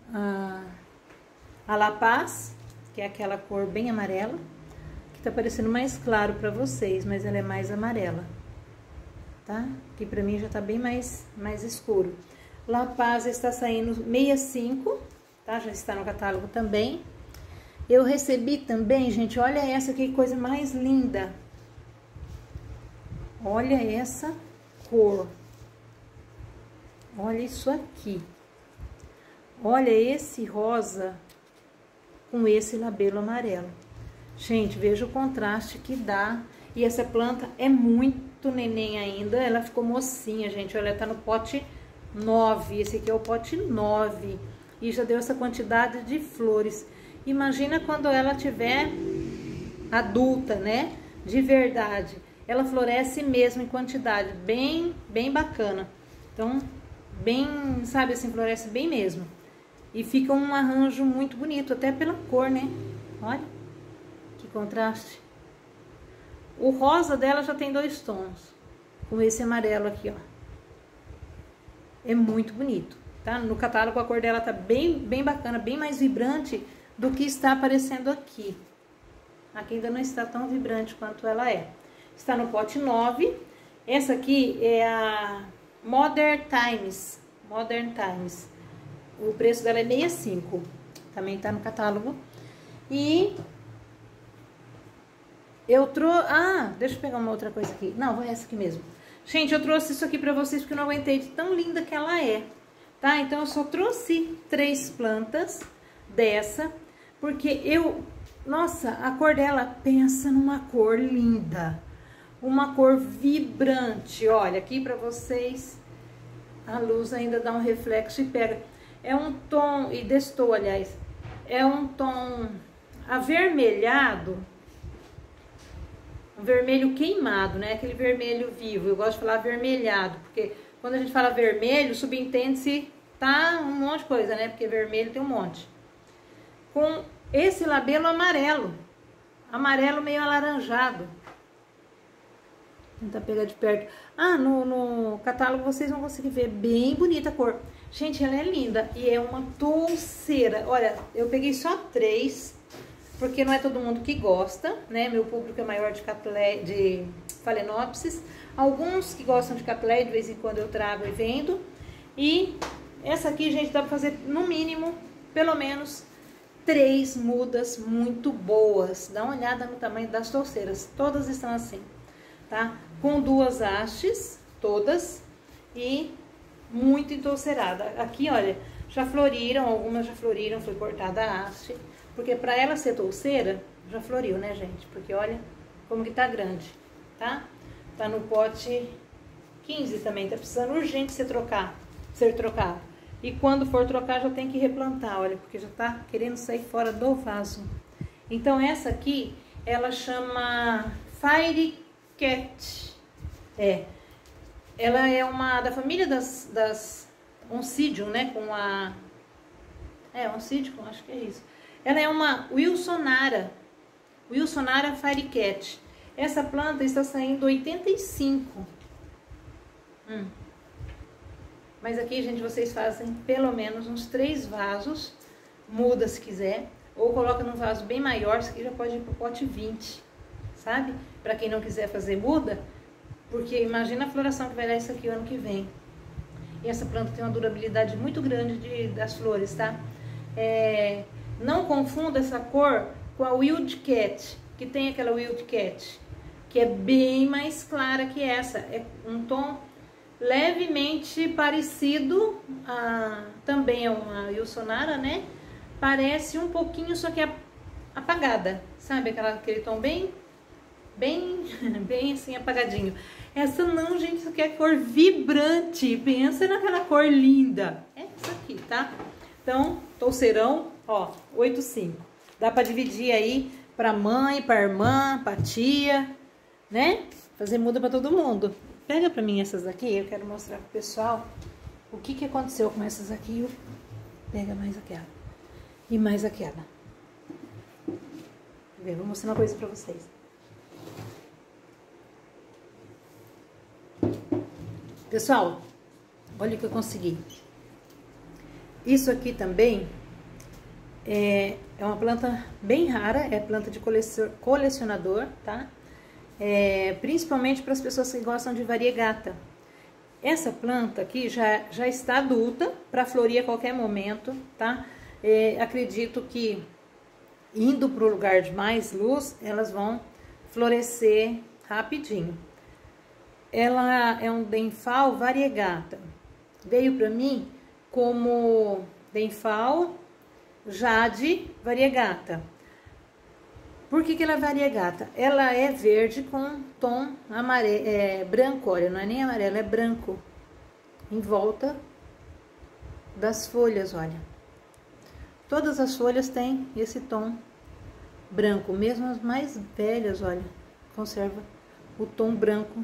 S1: a La Paz, que é aquela cor bem amarela, que tá parecendo mais claro pra vocês, mas ela é mais amarela, tá? Que pra mim já tá bem mais escuro. La Paz está saindo 65, tá? Já está no catálogo também. Eu recebi também, gente, olha essa que coisa mais linda. Olha essa cor. Olha isso aqui. Olha esse rosa com esse labelo amarelo. Gente, veja o contraste que dá. E essa planta é muito neném ainda. Ela ficou mocinha, gente. Olha, ela tá no pote 9. Esse aqui é o pote 9. E já deu essa quantidade de flores. Imagina quando ela tiver adulta, né? De verdade. Ela floresce mesmo em quantidade, bem bacana. Então, bem, sabe assim, floresce bem mesmo. E fica um arranjo muito bonito, até pela cor, né? Olha, que contraste. O rosa dela já tem 2 tons, com esse amarelo aqui, ó. É muito bonito, tá? No catálogo a cor dela tá bem bacana, bem mais vibrante do que está aparecendo aqui. Aqui ainda não está tão vibrante quanto ela é. Está no pote 9. Essa aqui é a Modern Times. Modern Times. O preço dela é 65. Também tá no catálogo. E eu trouxe... Ah, deixa eu pegar uma outra coisa aqui. Não, vai essa aqui mesmo. Gente, eu trouxe isso aqui pra vocês porque eu não aguentei de tão linda que ela é. Tá? Então, eu só trouxe 3 plantas dessa. Porque eu... Nossa, a cor dela, pensa numa cor linda. Uma cor vibrante. Olha, aqui pra vocês, a luz ainda dá um reflexo e pega. É um tom, e destou, aliás, é um tom avermelhado, um vermelho queimado, né? Aquele vermelho vivo. Eu gosto de falar avermelhado, porque quando a gente fala vermelho, subentende-se tá um monte de coisa, né? Porque vermelho tem um monte. Com esse labelo amarelo, amarelo meio alaranjado. Vou tentar pegar de perto. Ah, no catálogo vocês vão conseguir ver. Bem bonita a cor. Gente, ela é linda. E é uma touceira. Olha, eu peguei só 3. Porque não é todo mundo que gosta, né? Meu público é maior de Phalaenopsis. Alguns que gostam de Cattleya, de vez em quando eu trago e vendo. E essa aqui, gente, dá pra fazer no mínimo, pelo menos 3 mudas muito boas. Dá uma olhada no tamanho das touceiras. Todas estão assim, tá? Com 2 hastes, todas, e muito entouceirada. Aqui, olha, já floriram, algumas já floriram, foi cortada a haste, porque pra ela ser touceira, já floriu, né, gente? Porque olha como que tá grande, tá? Tá no pote 15 também, tá precisando urgente ser trocado. E quando for trocar, já tem que replantar, olha, porque já tá querendo sair fora do vaso. Então, essa aqui, ela chama Fairy Cat. Ela é uma da família das Oncidium, né? Com a... Oncidium, acho que é isso. Ela é uma Wilsonara Fairy Cat. Essa planta está saindo 85. Mas aqui, gente, vocês fazem pelo menos uns 3 vasos, muda se quiser, ou coloca num vaso bem maior, isso aqui já pode ir pro pote 20, sabe? Pra quem não quiser fazer muda, porque imagina a floração que vai dar isso aqui o ano que vem. E essa planta tem uma durabilidade muito grande das flores, tá? Não confunda essa cor com a Wildcat, que tem aquela Wildcat, que é bem mais clara que essa. É um tom levemente parecido também a uma Wilsonara, né? Parece um pouquinho, só que é apagada, sabe? Aquele tom bem assim apagadinho. Essa não, gente, isso aqui é cor vibrante. Pensa naquela cor linda. É essa aqui, tá? Então, touceirão, ó, 8,5. Dá pra dividir aí pra mãe, pra irmã, pra tia, né? Fazer muda pra todo mundo. Pega pra mim essas daqui, eu quero mostrar pro pessoal o que aconteceu com essas aqui. Pega mais aquela. E mais aquela. Vou mostrar uma coisa pra vocês. Pessoal, olha o que eu consegui. Isso aqui também é uma planta bem rara, é planta de colecionador, tá? Principalmente para as pessoas que gostam de variegata. Essa planta aqui já está adulta para florir a qualquer momento, tá? Acredito que indo para o lugar de mais luz, elas vão florescer rapidinho. Ela é um Denfal variegata. Veio para mim como Denfal Jade variegata. Por que ela é variegata? Ela é verde com tom amarelo, branco, olha, não é nem amarelo, é branco. Em volta das folhas, olha. Todas as folhas têm esse tom branco, mesmo as mais velhas, olha, conserva o tom branco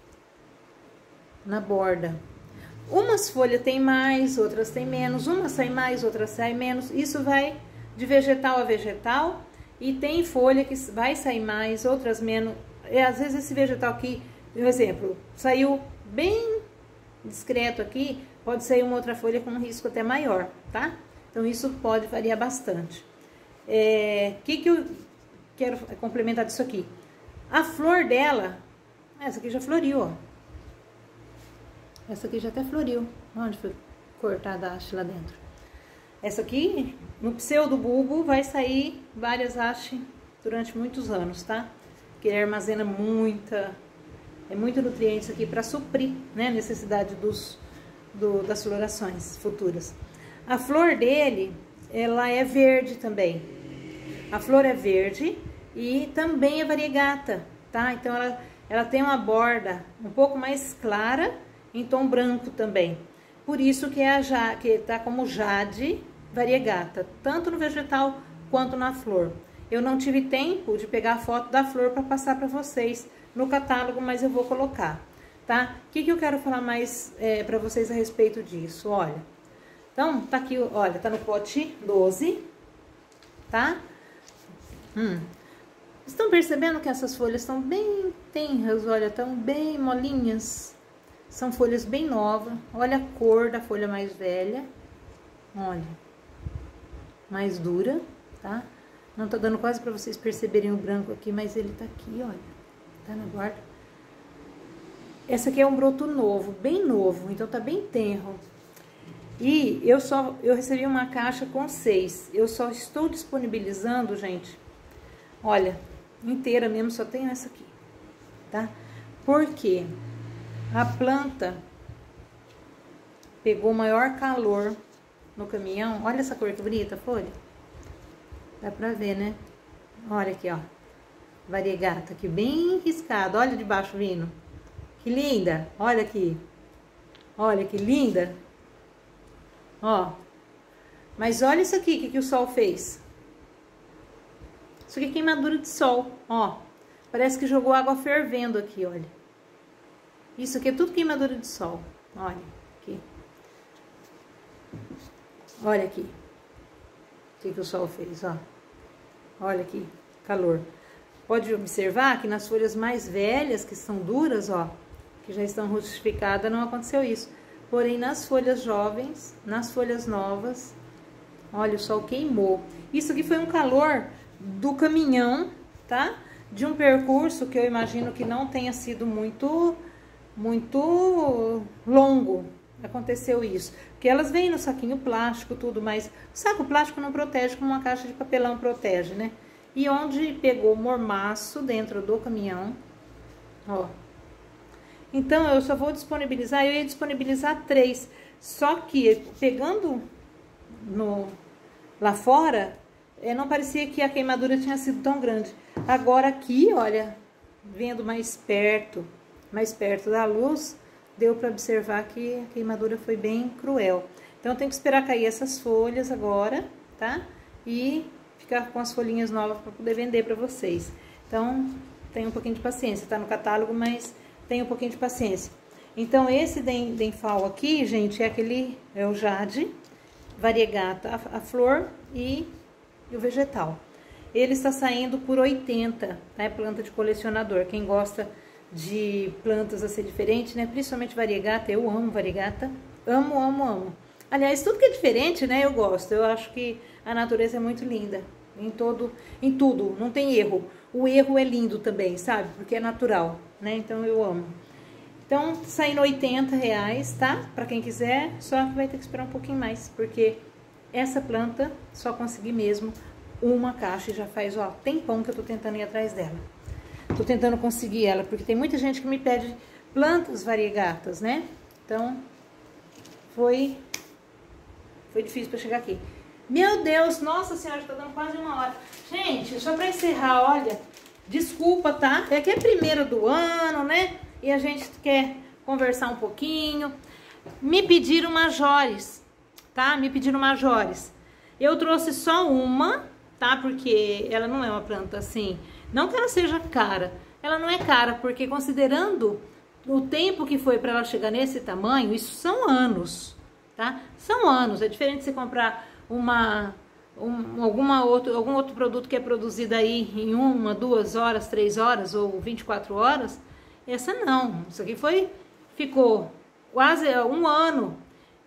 S1: na borda. Umas folhas tem mais, outras tem menos, umas saem mais, outras saem menos. Isso vai de vegetal a vegetal. E tem folha que vai sair mais, outras menos. Às vezes esse vegetal aqui, por exemplo, saiu bem discreto aqui, pode sair uma outra folha com um risco até maior, tá? Então isso pode variar bastante. Que eu quero complementar disso aqui? A flor dela, essa aqui já floriu, ó. Essa aqui já até floriu. Onde foi cortada a haste lá dentro? Essa aqui, no pseudo bulbo, vai sair várias hastes durante muitos anos, tá? Porque ele armazena muito nutrientes aqui para suprir, né, a necessidade das florações futuras. A flor dele, ela é verde também. A flor é verde e também é variegata, tá? Então ela tem uma borda um pouco mais clara, em tom branco também. Por isso que tá como Jade variegata, tanto no vegetal quanto na flor. Eu não tive tempo de pegar a foto da flor para passar para vocês no catálogo, mas eu vou colocar, tá? O que eu quero falar mais para vocês a respeito disso? Olha, então tá aqui, olha, tá no pote 12, tá? Estão percebendo que essas folhas estão bem tenras, olha, estão bem molinhas? São folhas bem novas. Olha a cor da folha mais velha. Olha. Mais dura, tá? Não tá dando quase pra vocês perceberem o branco aqui, mas ele tá aqui, olha. Tá na borda. Essa aqui é um broto novo, bem novo, então tá bem tenro. E eu recebi uma caixa com 6. Eu só estou disponibilizando, gente, olha, inteira mesmo, só tenho essa aqui, tá? Por quê? A planta pegou maior calor no caminhão. Olha essa cor que bonita, folha. Dá pra ver, né? Olha aqui, ó. Variegata aqui, bem riscada. Olha de baixo vindo. Que linda. Olha aqui. Olha que linda. Ó. Mas olha isso aqui, que o sol fez. Isso aqui é queimadura de sol, ó. Parece que jogou água fervendo aqui, olha. Isso aqui é tudo queimadura de sol. Olha aqui. Olha aqui. O que o sol fez, ó. Olha aqui, calor. Pode observar que nas folhas mais velhas, que são duras, ó, que já estão rustificadas, não aconteceu isso. Porém, nas folhas jovens, nas folhas novas, olha, o sol queimou. Isso aqui foi um calor do caminhão, tá? De um percurso que eu imagino que não tenha sido muito longo, aconteceu isso? Porque elas vêm no saquinho plástico, tudo, mas o saco plástico não protege como uma caixa de papelão protege, né? E onde pegou mormaço dentro do caminhão, ó. Então, eu só vou disponibilizar, eu ia disponibilizar 3. Só que, pegando lá fora, não parecia que a queimadura tinha sido tão grande. Agora aqui, olha, vendo mais perto da luz, deu para observar que a queimadura foi bem cruel. Então, eu tenho que esperar cair essas folhas agora, tá? E ficar com as folhinhas novas para poder vender para vocês. Então, tenha um pouquinho de paciência, tá no catálogo, mas tenha um pouquinho de paciência. Então, esse Denfal aqui, gente, é o jade, variegata, a flor e o vegetal. Ele está saindo por 80, né? Planta de colecionador. Quem gosta de plantas a ser diferente, né? Principalmente variegata, eu amo variegata. Amo, amo, amo. Aliás, tudo que é diferente, né? Eu gosto. Eu acho que a natureza é muito linda. Em tudo, não tem erro. O erro é lindo também, sabe? Porque é natural, né? Então eu amo. Então, saindo R$80, tá? Pra quem quiser, só que vai ter que esperar um pouquinho mais, porque essa planta só consegui mesmo uma caixa e já faz, ó, tempão que eu tô tentando ir atrás dela. Tô tentando conseguir ela, porque tem muita gente que me pede plantas variegatas, né? Então, foi difícil pra chegar aqui. Meu Deus, nossa senhora, tá dando quase 1 hora. Gente, só pra encerrar, olha, desculpa, tá? É que é primeiro do ano, né? E a gente quer conversar um pouquinho. Me pediram majores, tá? Me pediram majores. Eu trouxe só uma, tá? Porque ela não é uma planta assim, não que ela seja cara. Ela não é cara, porque considerando o tempo que foi para ela chegar nesse tamanho, isso são anos, tá? São anos. É diferente de você comprar algum outro produto que é produzido aí em 1, 2 horas, 3 horas ou 24 horas. Essa não. Isso aqui ficou quase 1 ano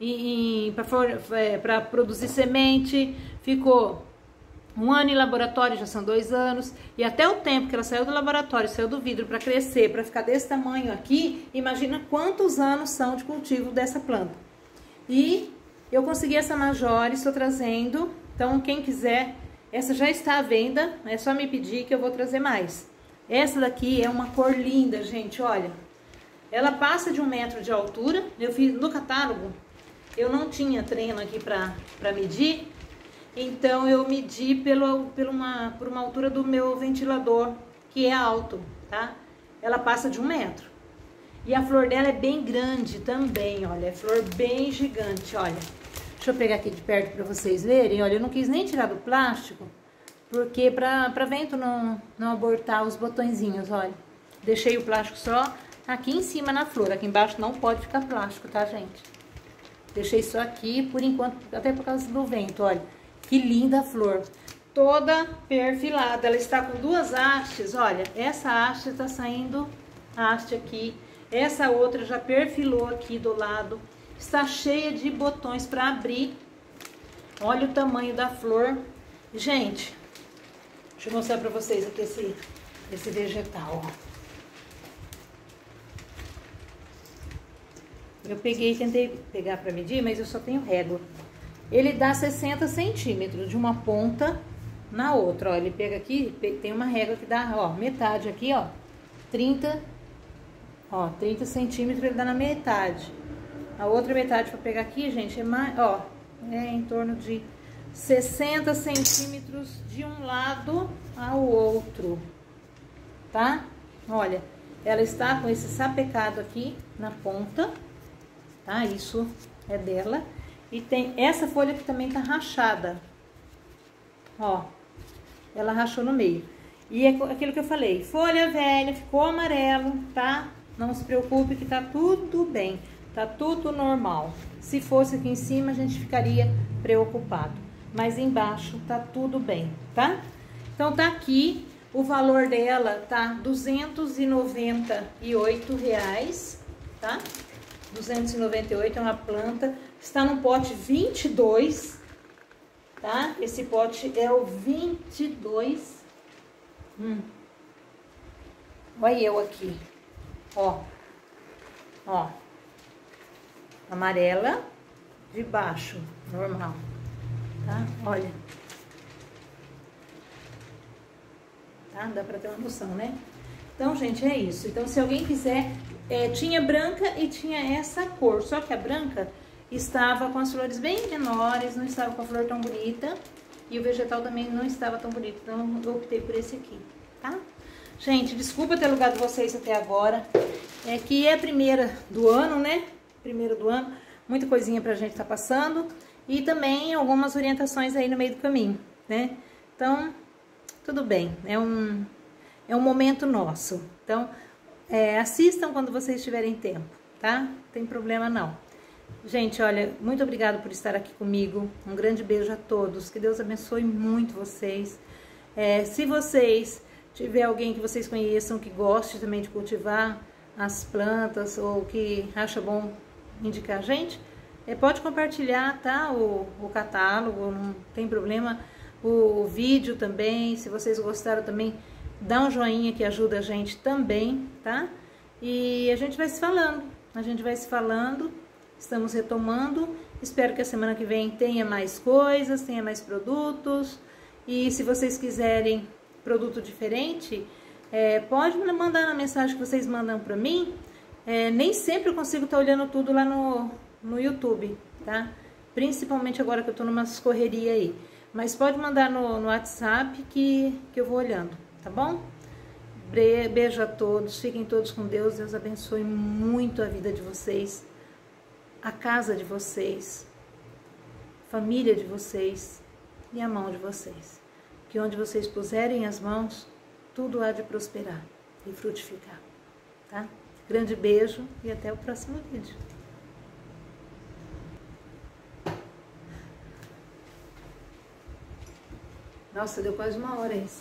S1: para produzir semente, ficou 1 ano em laboratório, já são 2 anos, e até o tempo que ela saiu do laboratório, saiu do vidro para crescer, para ficar desse tamanho aqui, imagina quantos anos são de cultivo dessa planta. E eu consegui essa major, estou trazendo, então quem quiser, essa já está à venda, é só me pedir que eu vou trazer mais. Essa daqui é uma cor linda, gente, olha. Ela passa de 1 metro de altura, eu fiz no catálogo, eu não tinha treino aqui para medir, então eu medi por uma altura do meu ventilador, que é alto, tá? Ela passa de 1 metro. E a flor dela é bem grande também, olha, é flor bem gigante, olha. Deixa eu pegar aqui de perto para vocês verem, olha, eu não quis nem tirar do plástico, porque para vento não abortar os botõezinhos, olha. Deixei o plástico só aqui em cima na flor, aqui embaixo não pode ficar plástico, tá, gente? Deixei só aqui, por enquanto, até por causa do vento, olha. Que linda a flor. Toda perfilada, ela está com 2 hastes, olha. Essa haste está saindo, a haste aqui. Essa outra já perfilou aqui do lado. Está cheia de botões para abrir. Olha o tamanho da flor. Gente, deixa eu mostrar para vocês aqui esse vegetal, ó. Eu tentei pegar para medir, mas eu só tenho régua. Ele dá 60 centímetros de uma ponta na outra, ó. Ele pega aqui, tem uma régua que dá, ó, metade aqui, ó. 30 centímetros ele dá na metade. A outra metade para pegar aqui, gente, é mais, ó, é em torno de 60 centímetros de um lado ao outro, tá? Olha, ela está com esse sapecado aqui na ponta, tá? Isso é dela. E tem essa folha que também tá rachada, ó, ela rachou no meio. E é aquilo que eu falei, folha velha, ficou amarelo, tá? Não se preocupe que tá tudo bem, tá tudo normal. Se fosse aqui em cima, a gente ficaria preocupado. Mas embaixo tá tudo bem, tá? Então tá aqui, o valor dela tá R$298, tá? 298 é uma planta, está no pote 22, tá? Esse pote é o 22. Olha eu aqui, ó, ó. amarela de baixo, normal, tá? Olha. Tá? Dá pra ter uma noção, né? Então, gente, é isso. Então, se alguém quiser, tinha branca e tinha essa cor, só que a branca estava com as flores bem menores, não estava com a flor tão bonita, e o vegetal também não estava tão bonito, então eu optei por esse aqui, tá? Gente, desculpa ter alugado vocês até agora, é que é a primeira do ano, né? Primeira do ano, muita coisinha pra gente tá passando, e também algumas orientações aí no meio do caminho, né? Então, tudo bem, é um momento nosso. Então, assistam quando vocês tiverem tempo, tá? Não tem problema não. Gente, olha, muito obrigada por estar aqui comigo. Um grande beijo a todos. Que Deus abençoe muito vocês. Se vocês tiver alguém que vocês conheçam que goste também de cultivar as plantas ou que acha bom indicar a gente, pode compartilhar, tá? O catálogo, não tem problema. O vídeo também, se vocês gostaram também, dá um joinha que ajuda a gente também, tá? E a gente vai se falando, estamos retomando, espero que a semana que vem tenha mais coisas, tenha mais produtos, e se vocês quiserem produto diferente, pode me mandar na mensagem que vocês mandam pra mim, nem sempre eu consigo estar olhando tudo lá no YouTube, tá? Principalmente agora que eu tô numa correria aí. Mas pode mandar no WhatsApp que eu vou olhando, tá bom? Beijo a todos, fiquem todos com Deus. Deus abençoe muito a vida de vocês, a casa de vocês, família de vocês e a mão de vocês. Que onde vocês puserem as mãos, tudo há de prosperar e frutificar, tá? Grande beijo e até o próximo vídeo. Nossa, deu quase 1 hora esse.